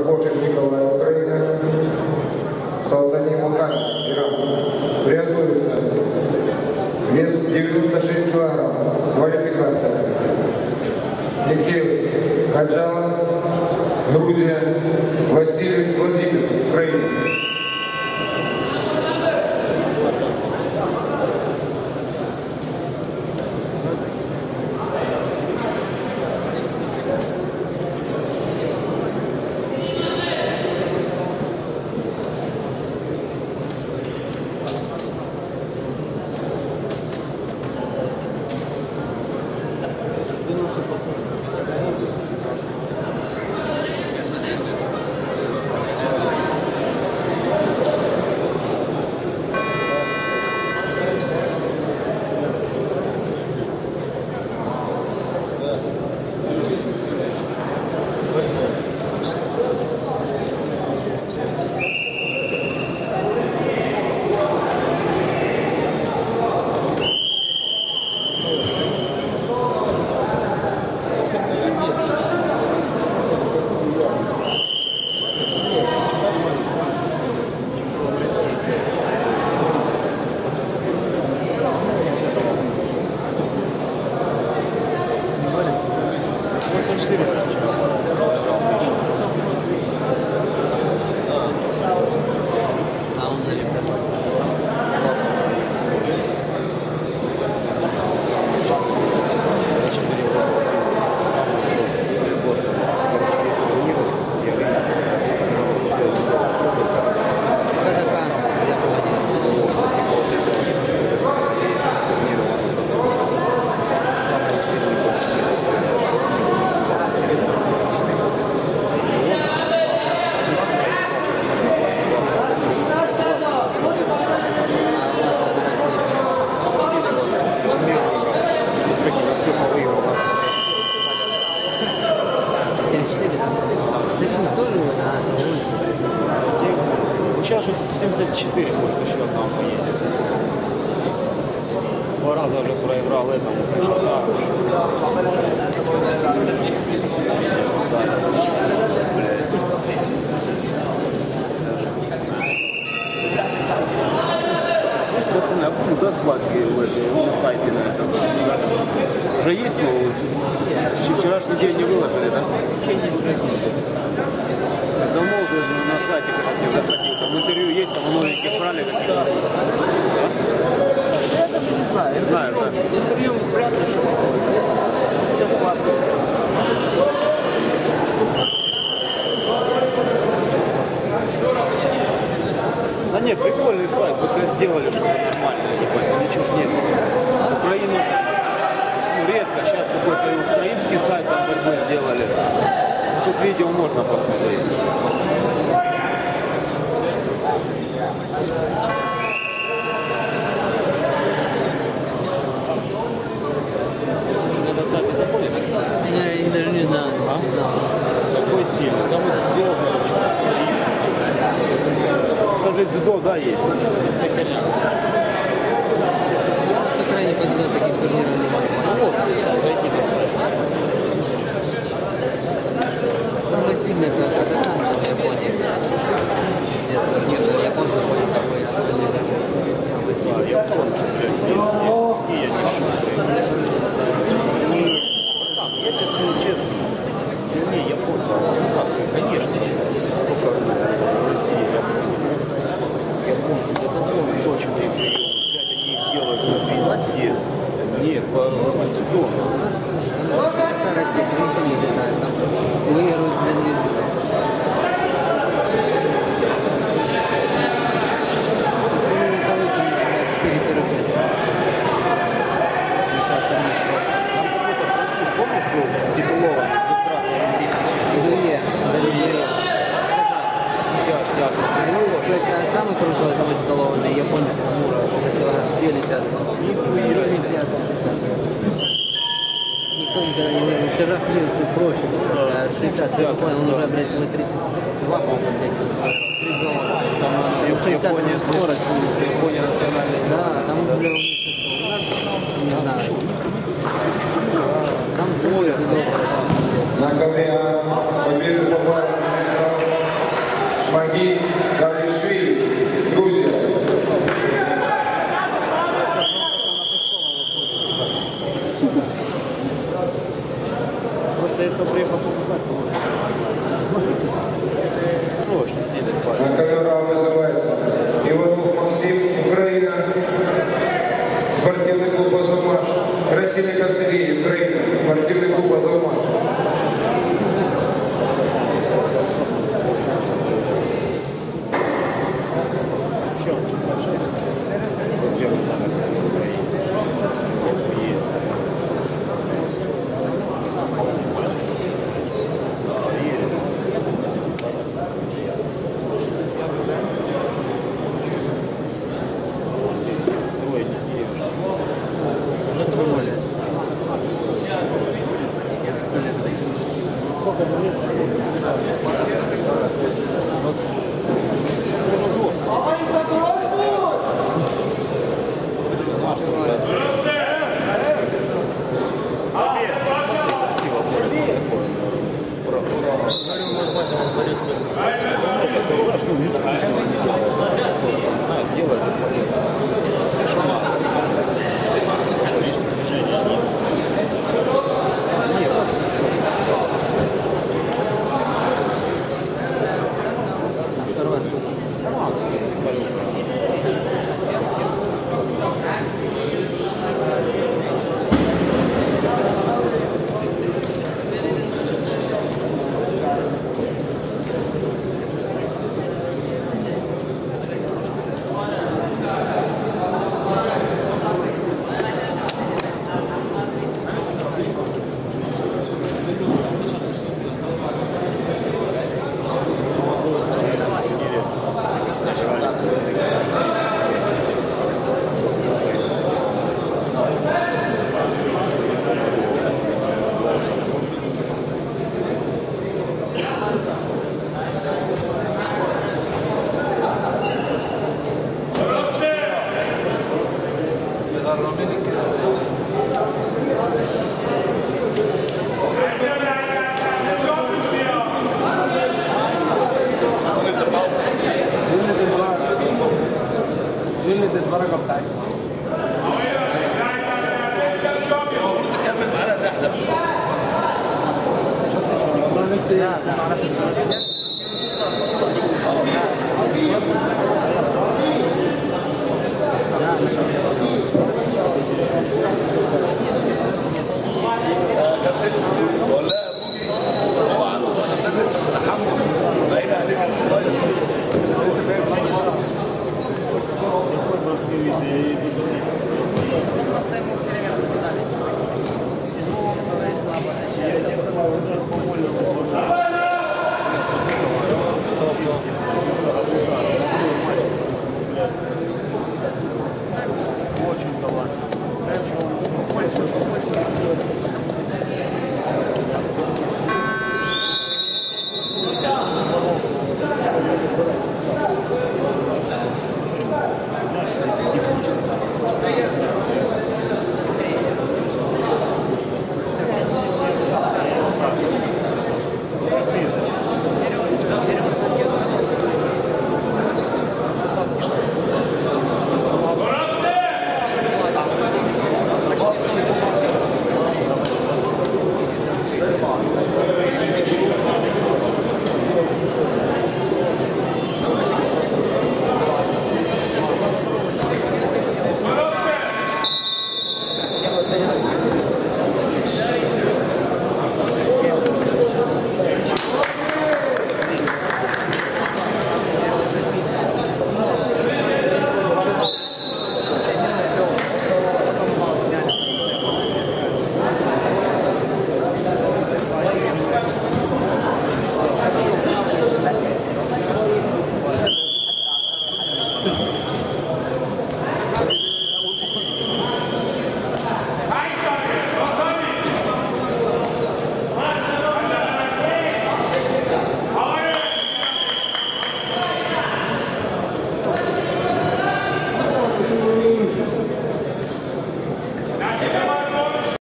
Прокофьев Николай, Украина. Салтани Мухаммед, Иран. Приготовиться. Вес 96 килограмм. Квалификация. Михаил Каджалов, Грузия. Василий Владимир, Украина. Сейчас же 74, может, еще там поедет. Два раза уже проиграл этому Шацару. Слышь, пацаны, а куда схватки на сайте на этом? Уже есть, но вчерашний день не выложили, да? Давно уже на сайте как-то заходил. Там интервью есть, там новеньких брали. Я даже не знаю. Не знаю, да. Интервью вряд ли что все складывается. Да нет, прикольный сайт, вот сделали, что нормально, типа, ничего ж нет. Украину, ну, редко, сейчас какой-то украинский сайт там борьбы сделали. Тут видео можно посмотреть. На этот сайт не заходит? Я даже не знаю. Какой сильный. Там вот дзюдо, там же дзюдо, да, есть. Вся херня. По крайней мере, таких турниров не могу. Вот, зайти на сайт. Самое сильное это Шатакан, это в Японии. Здесь турнир для японцев будет такой. Да, японцы, блядь, какие они шустрые. Я тебе скажу честно, сильнее японцев. Конечно, сколько в России японцы, это точные приемы. Блядь, они их делают, ну, пиздец. Нет, по дзюдо. Россия никто не знает, там выигрывают для них. Самый весовой турнир 4 первых места. Там какой-то француз, помнишь, был титулованный, двукратный олимпийский чемпион? Тяжко. Это самый крутой, самый титулованный японец Тамура, килограмм 3 или 5. Никто никогда не выиграл. В тяжах проще, 60, он уже, блядь, 32, по-моему, последний. 3 золота. Там 60, Япония, скорость. Япония национальная. Да, там, бля, у них не знаю. Там скорость. На ковре победу попал قلة الدرجة بتاعتها. تكمل معانا الرحلة. والله نفسي لا معانا في الدرجة.